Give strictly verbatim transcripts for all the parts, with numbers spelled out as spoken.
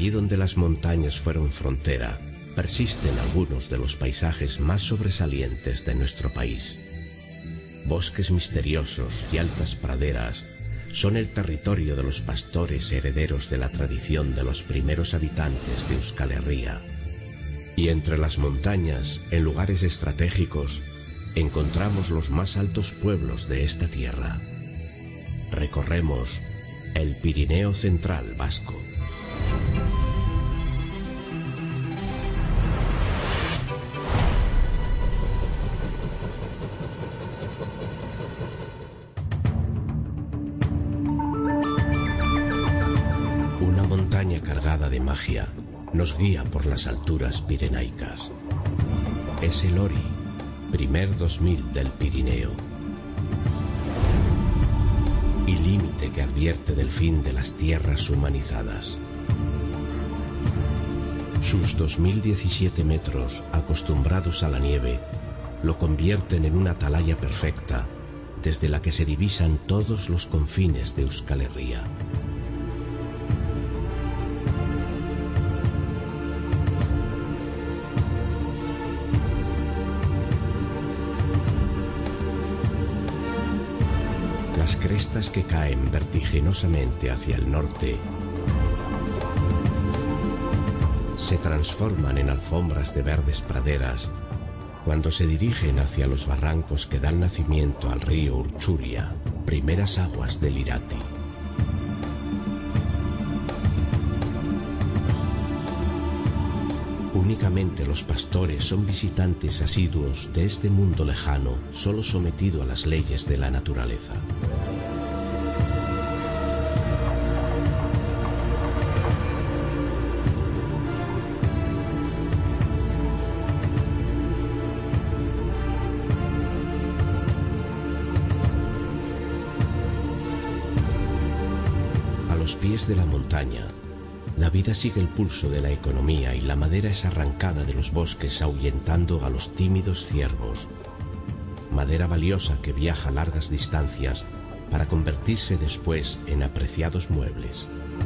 Allí donde las montañas fueron frontera, persisten algunos de los paisajes más sobresalientes de nuestro país. Bosques misteriosos y altas praderas son el territorio de los pastores herederos de la tradición de los primeros habitantes de Euskal Herria. Y entre las montañas, en lugares estratégicos, encontramos los más altos pueblos de esta tierra. Recorremos el Pirineo Central vasco. Una montaña cargada de magia nos guía por las alturas pirenaicas. Es el Ori, primer dos mil del Pirineo, y límite que advierte del fin de las tierras humanizadas. Sus dos mil diecisiete metros, acostumbrados a la nieve, lo convierten en una atalaya perfecta, desde la que se divisan todos los confines de Euskal Herria. Las crestas que caen vertiginosamente hacia el norte se transforman en alfombras de verdes praderas cuando se dirigen hacia los barrancos que dan nacimiento al río Urchuria, primeras aguas del Irati. Únicamente los pastores son visitantes asiduos de este mundo lejano, solo sometido a las leyes de la naturaleza. A los pies de la montaña, la vida sigue el pulso de la economía y la madera es arrancada de los bosques ahuyentando a los tímidos ciervos. Madera valiosa que viaja largas distancias para convertirse después en apreciados muebles.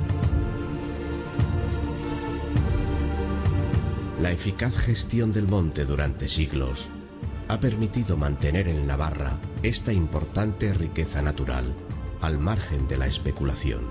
La eficaz gestión del monte durante siglos ha permitido mantener en Navarra esta importante riqueza natural al margen de la especulación.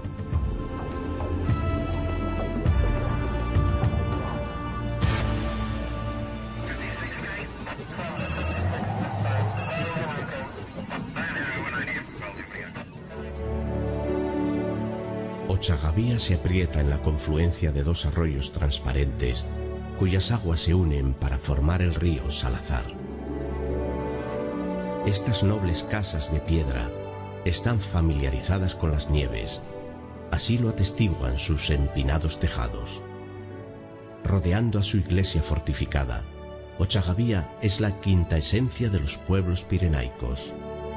Ochagavía se aprieta en la confluencia de dos arroyos transparentes cuyas aguas se unen para formar el río Salazar. Estas nobles casas de piedra están familiarizadas con las nieves, así lo atestiguan sus empinados tejados. Rodeando a su iglesia fortificada, Ochagavía es la quinta esencia de los pueblos pirenaicos.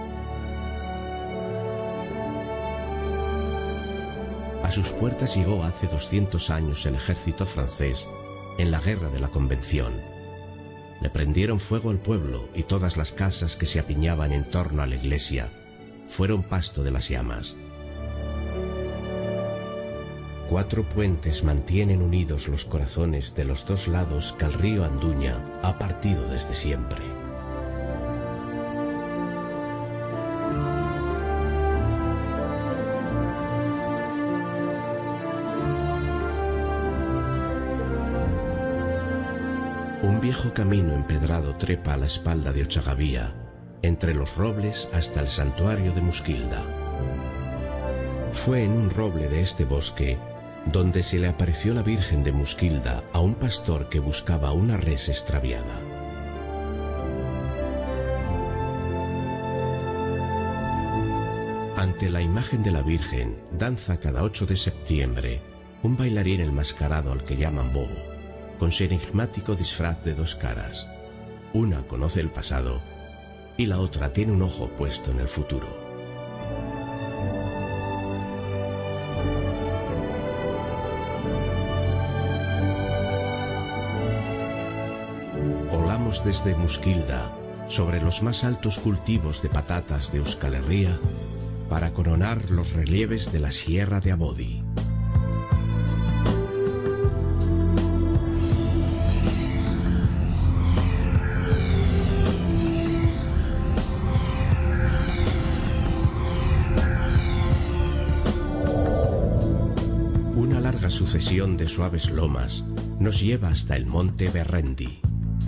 A sus puertas llegó hace doscientos años el ejército francés en la Guerra de la Convención. Le prendieron fuego al pueblo y todas las casas que se apiñaban en torno a la iglesia fueron pasto de las llamas. Cuatro puentes mantienen unidos los corazones de los dos lados que el río Anduña ha partido desde siempre. Un viejo camino empedrado trepa a la espalda de Ochagavía, entre los robles hasta el santuario de Muskilda. Fue en un roble de este bosque donde se le apareció la Virgen de Muskilda a un pastor que buscaba una res extraviada. Ante la imagen de la Virgen danza cada ocho de septiembre un bailarín enmascarado al que llaman Bobo, con su enigmático disfraz de dos caras. Una conoce el pasado y la otra tiene un ojo puesto en el futuro. Volamos desde Muskilda sobre los más altos cultivos de patatas de Euskal Herria para coronar los relieves de la Sierra de Abodi. sucesión de suaves lomas nos lleva hasta el monte Berrendi.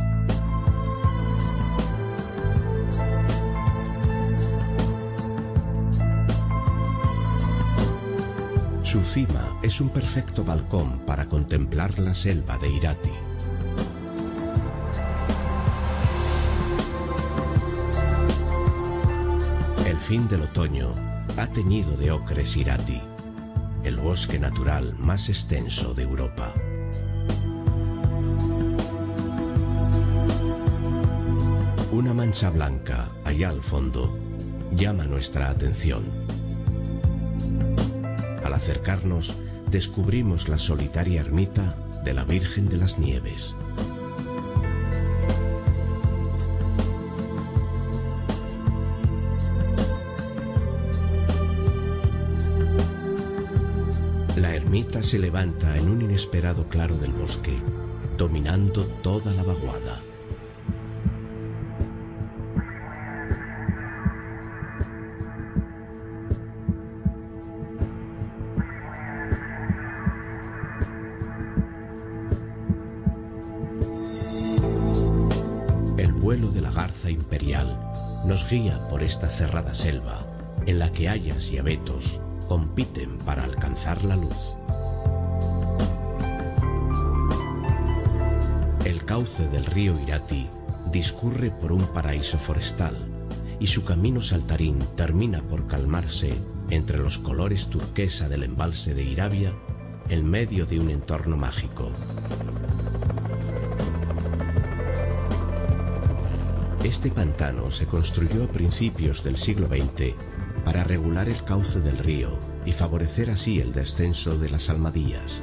Su cima es un perfecto balcón para contemplar la selva de Irati. El fin del otoño ha teñido de ocres Irati, el bosque natural más extenso de Europa. Una mancha blanca, allá al fondo, llama nuestra atención. Al acercarnos, descubrimos la solitaria ermita de la Virgen de las Nieves. La ermita se levanta en un inesperado claro del bosque, dominando toda la vaguada. El vuelo de la garza imperial nos guía por esta cerrada selva, en la que hayas y abetos compiten para alcanzar la luz. El cauce del río Irati discurre por un paraíso forestal y su camino saltarín termina por calmarse entre los colores turquesa del embalse de Irabia en medio de un entorno mágico. Este pantano se construyó a principios del siglo veinte para regular el cauce del río y favorecer así el descenso de las almadías.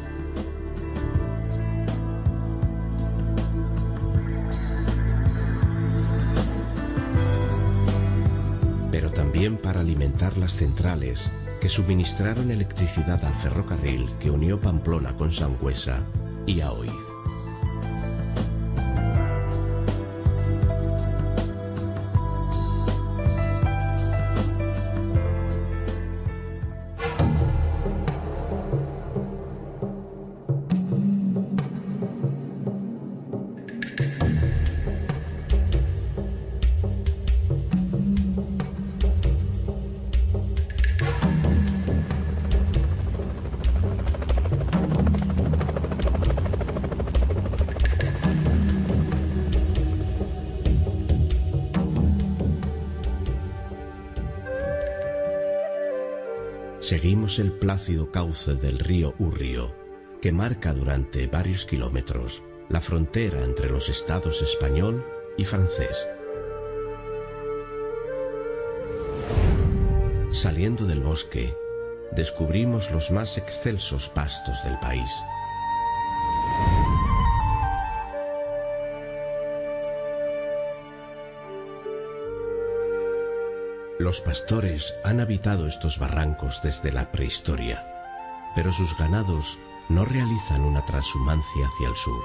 Pero también para alimentar las centrales que suministraron electricidad al ferrocarril que unió Pamplona con Sangüesa y a Oiz. Seguimos el plácido cauce del río Urrio, que marca durante varios kilómetros la frontera entre los estados español y francés. Saliendo del bosque, descubrimos los más excelsos pastos del país. Los pastores han habitado estos barrancos desde la prehistoria, pero sus ganados no realizan una transhumancia hacia el sur.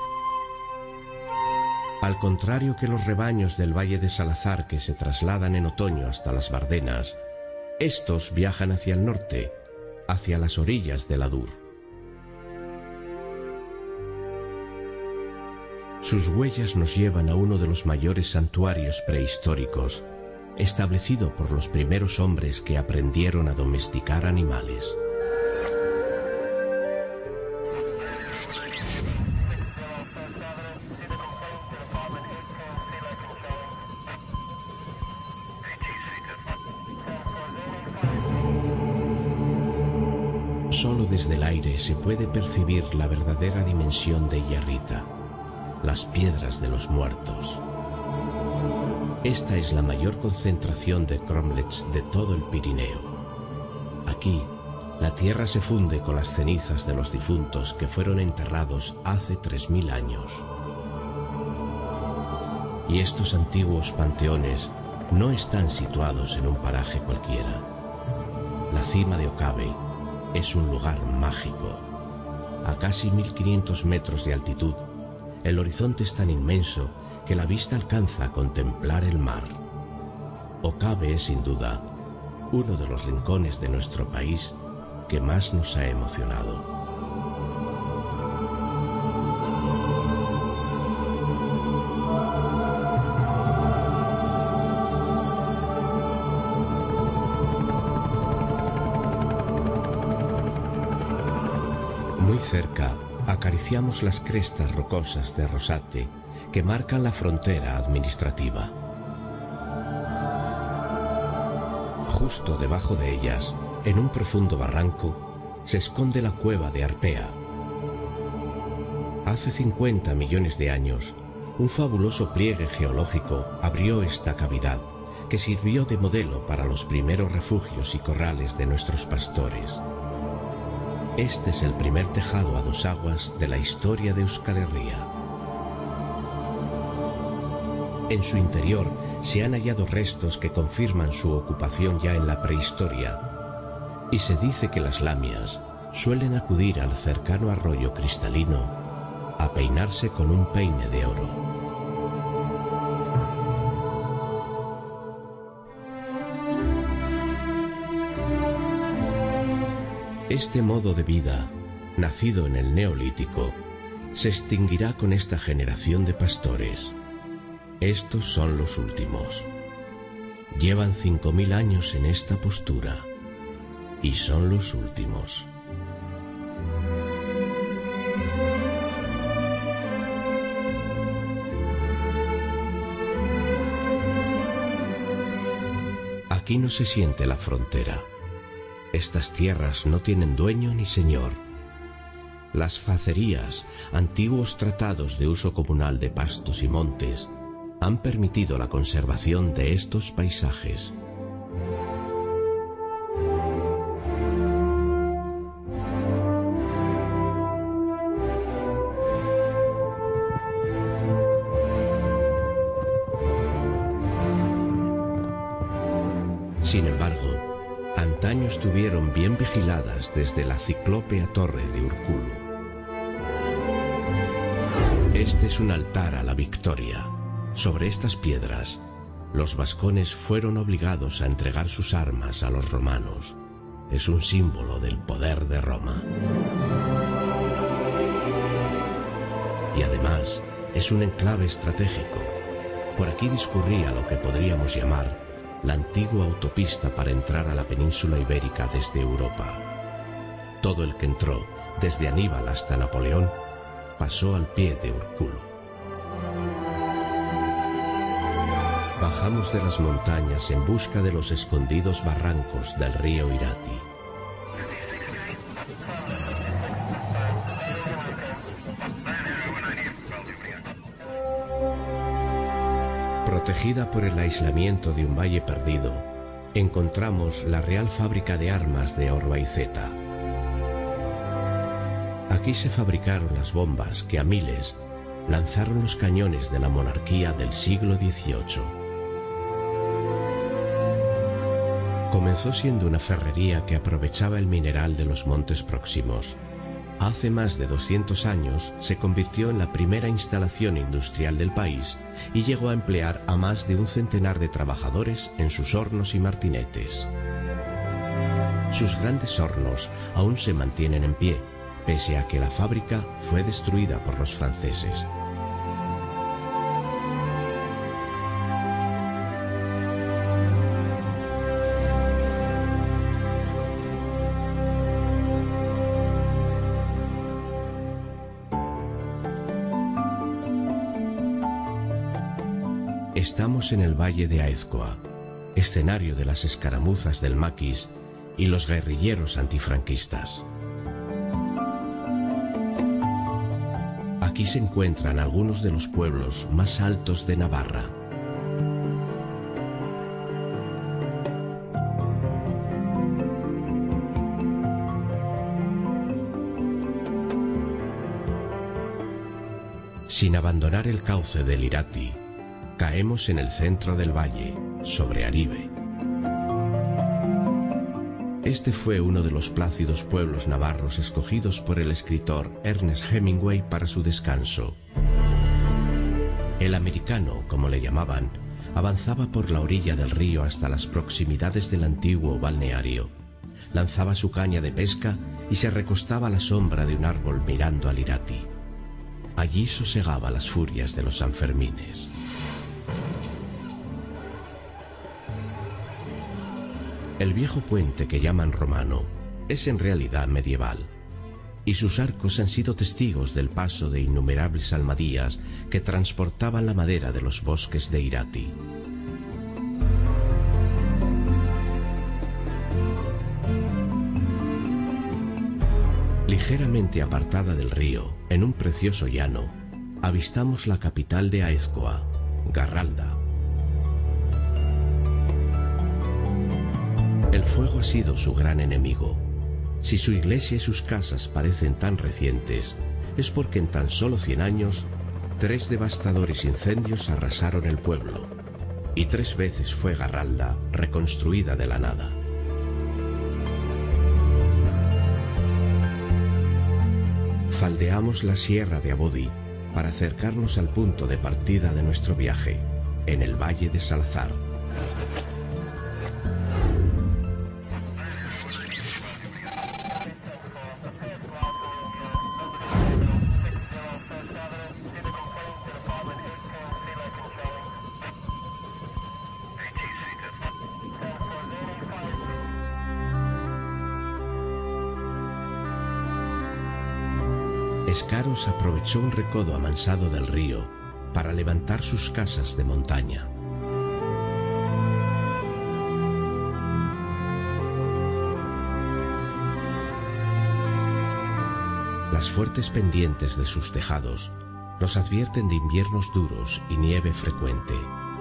Al contrario que los rebaños del Valle de Salazar que se trasladan en otoño hasta las Bardenas, estos viajan hacia el norte, hacia las orillas del Adur. Sus huellas nos llevan a uno de los mayores santuarios prehistóricos, establecido por los primeros hombres que aprendieron a domesticar animales. Solo desde el aire se puede percibir la verdadera dimensión de Yarrita, las piedras de los muertos. Esta es la mayor concentración de cromlechs de todo el Pirineo. Aquí, la tierra se funde con las cenizas de los difuntos que fueron enterrados hace tres mil años. Y estos antiguos panteones no están situados en un paraje cualquiera. La cima de Okabe es un lugar mágico. A casi mil quinientos metros de altitud, el horizonte es tan inmenso que la vista alcanza a contemplar el mar. Okabe es, sin duda, uno de los rincones de nuestro país que más nos ha emocionado. cerca, acariciamos las crestas rocosas de Rosate que marcan la frontera administrativa. Justo debajo de ellas, en un profundo barranco, se esconde la cueva de Arpea. Hace cincuenta millones de años, un fabuloso pliegue geológico abrió esta cavidad, que sirvió de modelo para los primeros refugios y corrales de nuestros pastores. Este es el primer tejado a dos aguas de la historia de Euskal Herria. En su interior se han hallado restos que confirman su ocupación ya en la prehistoria, y se dice que las lamias suelen acudir al cercano arroyo cristalino a peinarse con un peine de oro. Este modo de vida, nacido en el Neolítico, se extinguirá con esta generación de pastores. Estos son los últimos. Llevan cinco mil años en esta postura y son los últimos. Aquí no se siente la frontera. Estas tierras no tienen dueño ni señor. Las facerías, antiguos tratados de uso comunal de pastos y montes, han permitido la conservación de estos paisajes. Sin embargo, antaño estuvieron bien vigiladas desde la ciclópea torre de Urkulu. Este es un altar a la victoria. Sobre estas piedras, los vascones fueron obligados a entregar sus armas a los romanos. Es un símbolo del poder de Roma. Y además, es un enclave estratégico. Por aquí discurría lo que podríamos llamar la antigua autopista para entrar a la península ibérica desde Europa. Todo el que entró, desde Aníbal hasta Napoleón, pasó al pie de Urkulu. Bajamos de las montañas en busca de los escondidos barrancos del río Irati. Protegida por el aislamiento de un valle perdido, encontramos la Real Fábrica de Armas de Orbaizeta. Aquí se fabricaron las bombas que a miles lanzaron los cañones de la monarquía del siglo dieciocho. Comenzó siendo una ferrería que aprovechaba el mineral de los montes próximos. Hace más de doscientos años se convirtió en la primera instalación industrial del país y llegó a emplear a más de un centenar de trabajadores en sus hornos y martinetes. Sus grandes hornos aún se mantienen en pie, pese a que la fábrica fue destruida por los franceses. Estamos en el valle de Aezkoa, escenario de las escaramuzas del Maquis y los guerrilleros antifranquistas. Aquí se encuentran algunos de los pueblos más altos de Navarra. Sin abandonar el cauce del Irati, caemos en el centro del valle, sobre Aribe. Este fue uno de los plácidos pueblos navarros escogidos por el escritor Ernest Hemingway para su descanso. El americano, como le llamaban, avanzaba por la orilla del río hasta las proximidades del antiguo balneario. Lanzaba su caña de pesca y se recostaba a la sombra de un árbol mirando al Irati. Allí sosegaba las furias de los Sanfermines. El viejo puente que llaman romano es en realidad medieval. y sus arcos han sido testigos del paso de innumerables almadías que transportaban la madera de los bosques de Irati. Ligeramente apartada del río, en un precioso llano, avistamos la capital de Aezkoa, Garralda. El fuego ha sido su gran enemigo. Si su iglesia y sus casas parecen tan recientes, es porque en tan solo cien años, tres devastadores incendios arrasaron el pueblo, y tres veces fue Garralda reconstruida de la nada. Faldeamos la sierra de Abodi para acercarnos al punto de partida de nuestro viaje, en el valle de Salazar. Escaros aprovechó un recodo amansado del río para levantar sus casas de montaña. Las fuertes pendientes de sus tejados nos advierten de inviernos duros y nieve frecuente.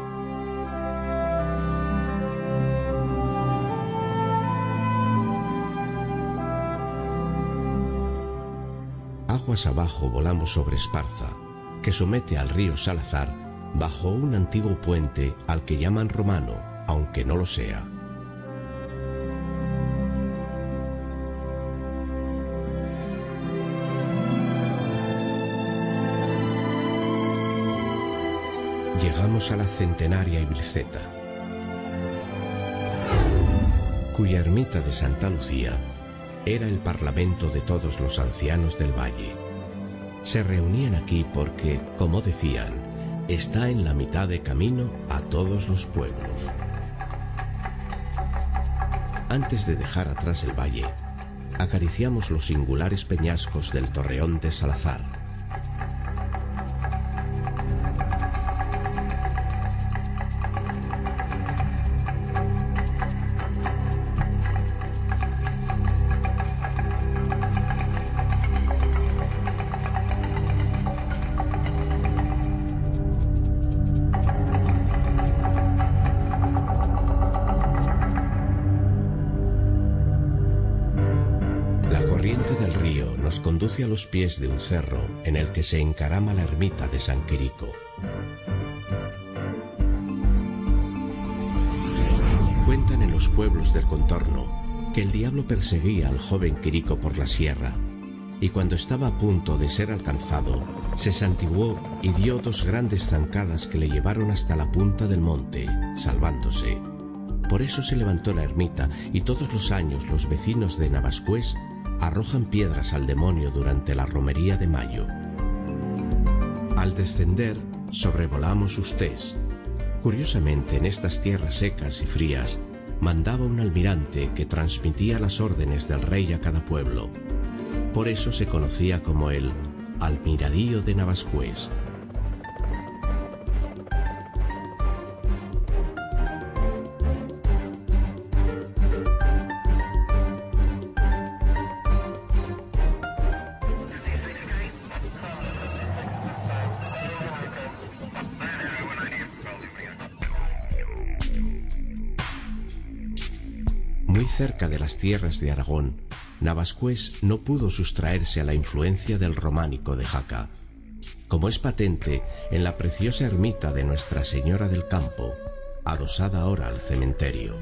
Aguas abajo volamos sobre Esparza, que somete al río Salazar bajo un antiguo puente al que llaman romano, aunque no lo sea. Llegamos a la centenaria Ibirceta, cuya ermita de Santa Lucía era el parlamento de todos los ancianos del valle. Se reunían aquí porque, como decían, está en la mitad de camino a todos los pueblos. Antes de dejar atrás el valle, acariciamos los singulares peñascos del Torreón de Salazar. Conduce a los pies de un cerro en el que se encarama la ermita de San Quirico. Cuentan en los pueblos del contorno que el diablo perseguía al joven Quirico por la sierra, y cuando estaba a punto de ser alcanzado, se santiguó y dio dos grandes zancadas que le llevaron hasta la punta del monte, salvándose. Por eso se levantó la ermita, y todos los años los vecinos de Navascués arrojan piedras al demonio durante la romería de mayo. Al descender, sobrevolamos Ustés. Curiosamente, en estas tierras secas y frías, mandaba un almirante que transmitía las órdenes del rey a cada pueblo. Por eso se conocía como el Almiradío de Navascués. Muy cerca de las tierras de Aragón, Navascués no pudo sustraerse a la influencia del románico de Jaca, como es patente en la preciosa ermita de Nuestra Señora del Campo, adosada ahora al cementerio.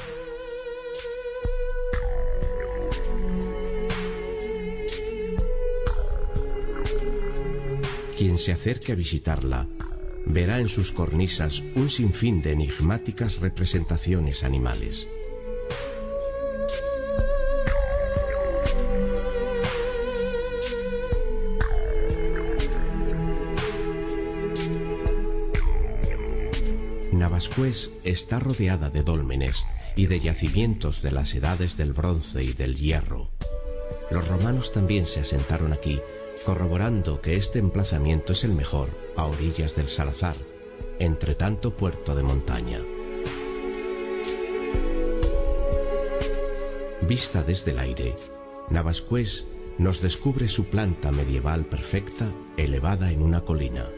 Quien se acerque a visitarla verá en sus cornisas un sinfín de enigmáticas representaciones animales. Navascués está rodeada de dólmenes y de yacimientos de las edades del bronce y del hierro. Los romanos también se asentaron aquí, corroborando que este emplazamiento es el mejor a orillas del Salazar, entre tanto puerto de montaña. Vista desde el aire, Navascués nos descubre su planta medieval perfecta, elevada en una colina.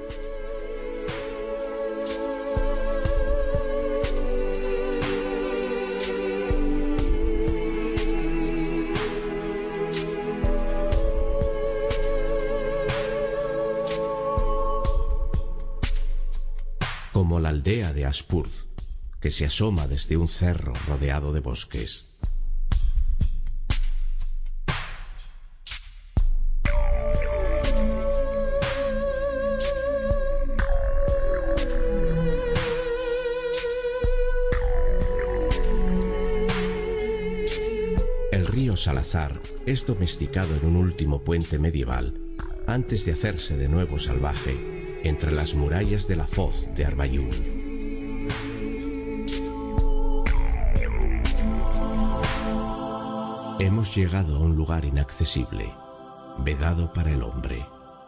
Como la aldea de Aspurz, que se asoma desde un cerro rodeado de bosques. El río Salazar es domesticado en un último puente medieval, antes de hacerse de nuevo salvaje, entre las murallas de la Foz de Arbayún. Hemos llegado a un lugar inaccesible, vedado para el hombre.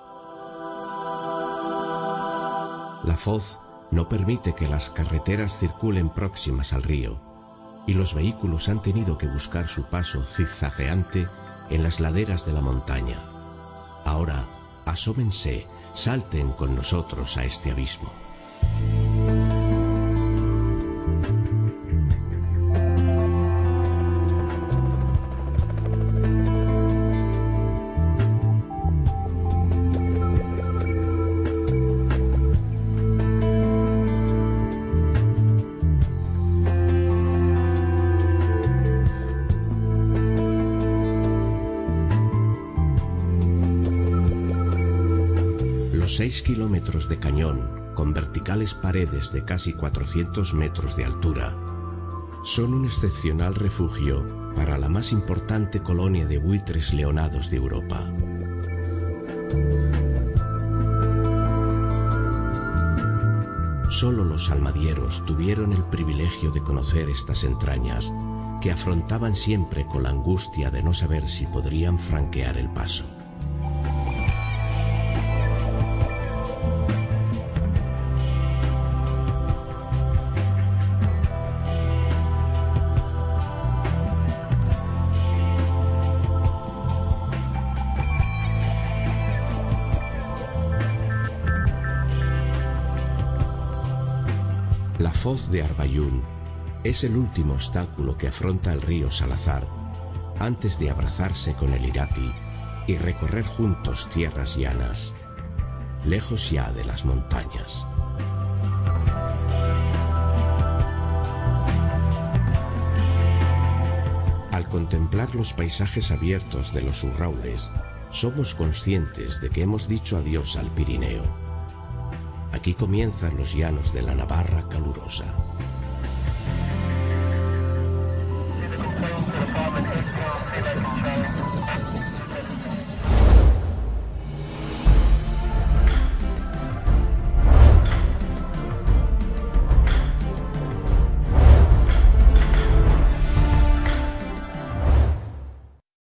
La Foz no permite que las carreteras circulen próximas al río, y los vehículos han tenido que buscar su paso zigzagueante en las laderas de la montaña. Ahora, asómense, salten con nosotros a este abismo. Seis kilómetros de cañón, con verticales paredes de casi cuatrocientos metros de altura, son un excepcional refugio para la más importante colonia de buitres leonados de Europa. Solo los almadieros tuvieron el privilegio de conocer estas entrañas, que afrontaban siempre con la angustia de no saber si podrían franquear el paso. La Foz de Arbayún es el último obstáculo que afronta el río Salazar antes de abrazarse con el Irati y recorrer juntos tierras llanas, lejos ya de las montañas. Al contemplar los paisajes abiertos de los Urraules, somos conscientes de que hemos dicho adiós al Pirineo. Aquí comienzan los llanos de la Navarra calurosa.